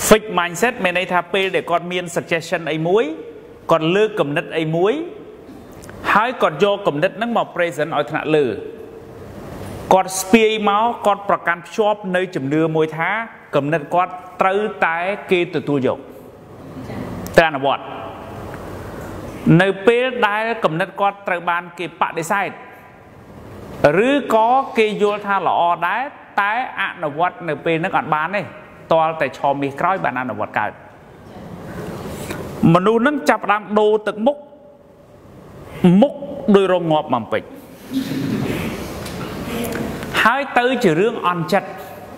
fixed mindset មានន័យថាពេលដែលគាត់មាន suggestion អីមួយគាត់លើកគំនិតអីមួយហើយគាត់យកគំនិតហ្នឹងមក present ឲ្យថ្នាក់លើគាត់ស្ពាយមកគាត់ប្រកាន់ភ្ជាប់នៅជំនឿមួយថាគំនិតគាត់ត្រូវតែគេទទួលយកតែអនុវត្តនៅពេលដែលគំនិតគាត់ត្រូវបានគេបដិសេធឬក៏គេយល់ថាល្អដែរតែអនុវត្តនៅពេលហ្នឹងអត់បានទេតលតែឈរមាសក្រោយបានអនុវត្តកើតមនុស្សហ្នឹងចាប់ផ្ដើមដូរទឹកមុខដោយរងាប់បំពេចហើយទៅជារឿងអន់ចិត្ត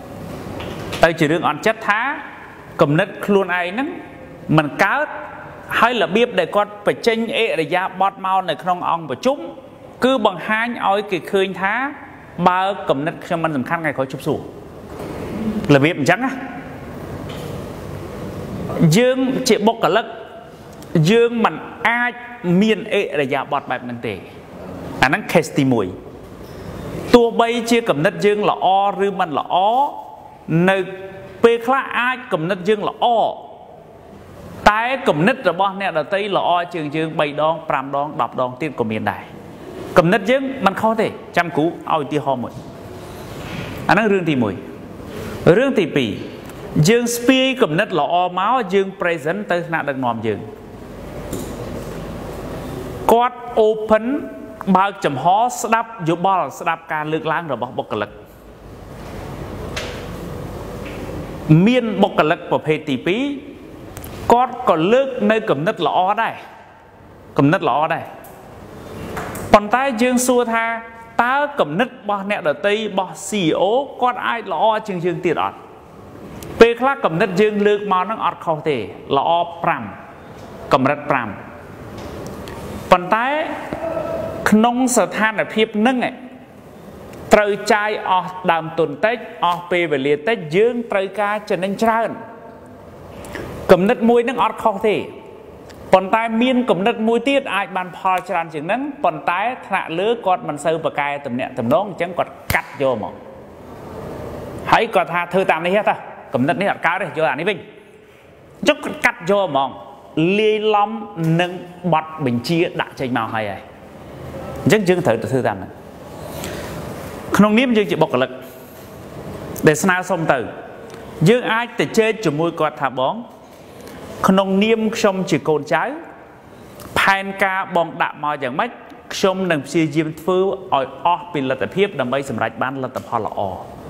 ថាគំនិតខ្លួនឯងហ្នឹងមិនកើតហើយរបៀបដែលគាត់បញ្ចេញអិរិយាបថមកនៅក្នុងអង្គប្រជុំគឺបង្ហាញឲ្យគេឃើញថាបើគំនិតខ្ញុំមិនសំខាន់ថ្ងៃក្រោយជប់សួររបៀបអញ្ចឹងណាយើងជាបុគ្គលិកយើងមិនអាចមានអិរិយាបថបែបហ្នឹងទេអាហ្នឹង case ទី1ទោះបីជាគំនិតយើងល្អឬមិនល្អនៅពេលខ្លះអាចគំនិតយើងល្អតែគំនិតរបស់អ្នកដទៃល្អជាងយើង3ដង5ដង10ដងទៀតក៏មានដែរគំនិតយើងមិនខុសទេចាំគ្រូឲ្យឧទាហរណ៍មួយអាហ្នឹងរឿងទី1រឿងទី2យើងស្ពាយគំនិតល្អមកយើង present ទៅថ្នាក់ដឹកនាំយើងគាត់ open បើកចំហស្ដាប់យោបល់ស្ដាប់ការលើកឡើងរបស់បុគ្គលិកមានបុគ្គលិកប្រភេទទី2គាត់ក៏លើកនៅគំនិតល្អដែរប៉ុន្តែយើងសួរថាតើគំនិតរបស់អ្នកដទៃរបស់ CEO គាត់អាចល្អជាងយើងទៀតអត់ពេលខ្លះគំនិតយើងលើកមកហ្នឹងអត់ខុសទេល្អ5កម្រិត5ប៉ុន្តែក្នុងស្ថានភាពហ្នឹងត្រូវចាយអស់ដើមទុនតិចអស់ពេលវេលាតិចយើងត្រូវការចំណេញច្រើនគំនិតមួយហ្នឹងអត់ខុសទេប៉ុន្តែមានគំនិតមួយទៀតអាចបានផលច្រើនជាងហ្នឹងប៉ុន្តែថ្នាក់លើគាត់មិនសូវប្រកែតំណែងតំណងអញ្ចឹងគាត់កាត់យកមកហើយគាត់ថាធ្វើតាមនេះទេគំនិតនេះអត់កើតទេយកអានេះវិញអញ្ចឹងគាត់កាត់យកហ្មងលាយឡំនឹងបទបញ្ជាដាក់ចេញមកហើយអញ្ចឹងយើងត្រូវទៅធ្វើតាមហ្នឹងក្នុងនាមយើងជាបុគ្គលិកដែលស្នើសុំទៅយើងអាចទៅជែកជាមួយគាត់ថាបងក្នុងនាមខ្ញុំជាកូនចៅផែនការបងដាក់មកយ៉ាងម៉េចខ្ញុំនឹងព្យាយាមធ្វើឲ្យអស់ពីលទ្ធភាពដើម្បីសម្រេចបានលទ្ធផលល្អ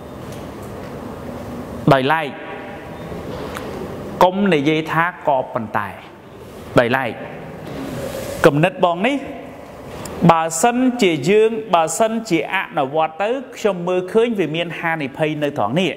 ដោយឡែកកុំនិយាយថាក៏ប៉ុន្តែដោយឡែកគំនិតបងនេះបើសិនជាអនុវត្តទៅខ្ញុំមើលឃើញវាមានហានិភ័យនៅត្រង់នេះ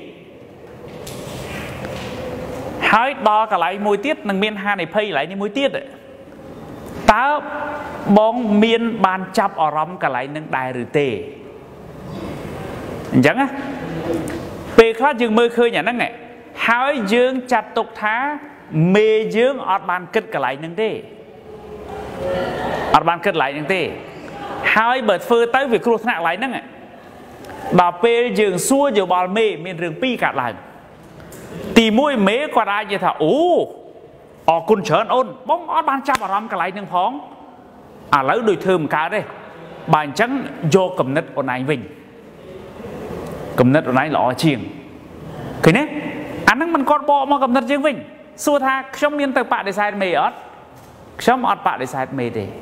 ហើយដល់កន្លែងមួយទៀតនឹងមានហានិភ័យកន្លែងនេះមួយទៀតតើបងមានបានចាប់អារម្មណ៍កន្លែងនឹងដែរឬទេអញ្ចឹងណាពេលខ្លះយើងមើលឃើញអាហ្នឹងហើយយើងចាត់ទុកថាមេយើងអត់បានគិតកន្លែងហ្នឹងទេហើយបើធ្វើទៅវាគ្រោះថ្នាក់កន្លែងហ្នឹងដល់ពេលយើងសួរយោបល់មេមានរឿងពីរកាត់ឡើងទី1មេគាត់អាចនិយាយថាអូអរគុណច្រើនអូនបងអត់បានចាប់អារម្មណ៍កន្លែងហ្នឹងផងឥឡូវដូចធ្វើមិនកើតទេបើអញ្ចឹងយកគំនិតអូនឯងវិញគំនិតអូនឯងល្អជាងឃើញទេអាហ្នឹងមិនគាត់បកមកគំនិតយើងវិញសួរថាខ្ញុំមានទៅបដិសេធមេអត់ខ្ញុំអត់បដិសេធមេទេ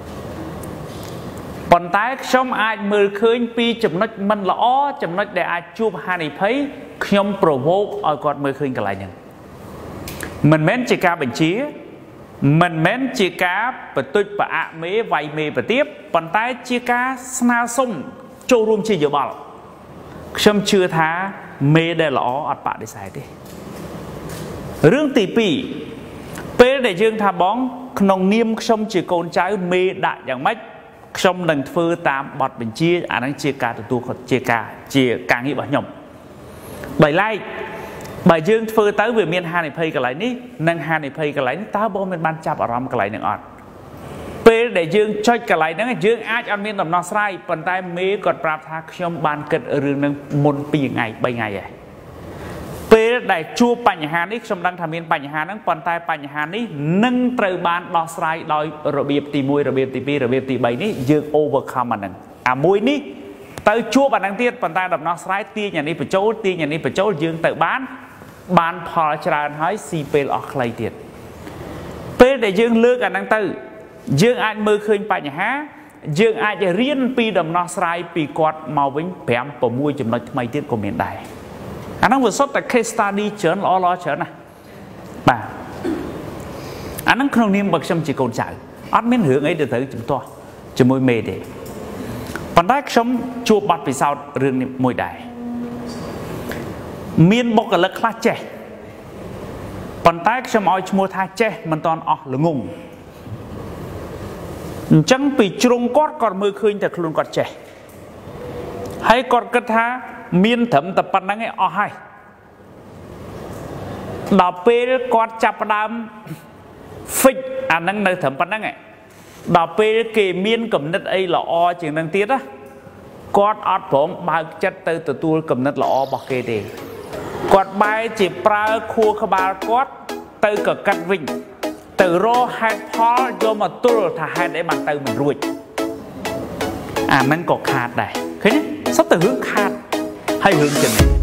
ប៉ុន្តែខ្ញុំអាចមើលឃើញពីចំណុចមិនល្អចំណុចដែលអាចជួបហានិភ័យខ្ញុំប្រវោកឲ្យគាត់មើលឃើញកន្លែងហ្នឹងមិនមែនជាការបញ្ជាមិនមែនជាការបន្ទុចប្រអាក់មេវាយមេប្រទៀបប៉ុន្តែជាការស្នើសុំចូលរួមជាយោបល់ខ្ញុំជឿថាមេដែលល្អអត់បដិសេធទេរឿងទី2ពេលដែលយើងថាបងក្នុងនាមខ្ញុំជាកូនចៅមេដាក់យ៉ាងម៉េចខ្ញុំនឹងធ្វើតាមបទបញ្ជាអាហ្នឹងជាការទទួលខុសជាការងាររបស់ខ្ញុំដោយឡែកបើយើងធ្វើទៅវាមានហានិភ័យកន្លែងនេះនិងហានិភ័យកន្លែងនេះតើបងមានបានចាប់អារម្មណ៍កន្លែងហ្នឹងអត់ពេលដែលយើងចុចកន្លែងហ្នឹងយើងអាចអត់មានដំណោះស្រាយប៉ុន្តែមេគាត់ប្រាប់ថាខ្ញុំបានគិតរឿងហ្នឹងមុន2ថ្ងៃ3ថ្ងៃហើយពេលដែលជួបបញ្ហានេះខ្ញុំដឹងថាមានបញ្ហាហ្នឹងប៉ុន្តែបញ្ហានេះនឹងត្រូវបានដោះស្រាយដោយរបៀបទី1របៀបទី2របៀបទី3នេះយើង overcome អាហ្នឹងអាមួយនេះទៅជួបអាហ្នឹងទៀតប៉ុន្តែដំណោះស្រាយទាញអានេះបញ្ចូលទាញអានេះបញ្ចូលយើងទៅបានផលច្រើនហើយស៊ីពេលអស់ខ្លីទៀតពេលដែលយើងលើកអាហ្នឹងទៅយើងអាចមើលឃើញបញ្ហាយើងអាចរៀនពីដំណោះស្រាយពីគាត់មកវិញ5 6ចំណុចថ្មីទៀតក៏មានដែរអាហ្នឹងវាសុទ្ធតែ case study ច្រើនល្អច្រើនណាស់បាទអាហ្នឹងក្នុងនាមបើខ្ញុំជាកូនចៅអត់មានរឿងអីទៅត្រូវជំទាស់ជាមួយមេទេប៉ុន្តែខ្ញុំជួបបទពិសោធន៍រឿងនេះមួយដែរមានបុគ្គលិកខ្លះចេះប៉ុន្តែខ្ញុំឲ្យឈ្មោះថាចេះមិនតាន់អស់ល្ងងអញ្ចឹងពីជ្រុងគាត់មើលឃើញតែខ្លួនគាត់ចេះហើយគាត់គិតថាមានត្រឹមតែប៉ុណ្្នឹងឯងអស់ហើយដល់ពេលគាត់ចាប់ផ្ដើម fix អាហ្នឹងនៅត្រឹមប៉ុណ្្នឹងឯងដល់ពេលគេមានគំនិតអីល្អជាងនឹងទៀតណាគាត់អត់ព្រមបើកចិត្តទៅទទួលគំនិតល្អរបស់គេទេគាត់បែរជាប្រើខួរក្បាលគាត់ទៅកកាត់វិញទៅរកហេតុផលយកមកទល់ថាហេតុអីបានទៅមិនរួចអាហ្នឹងក៏ខាតដែរឃើញទេសុទ្ធតែរឿងខាតហើយរឿងចំណេញ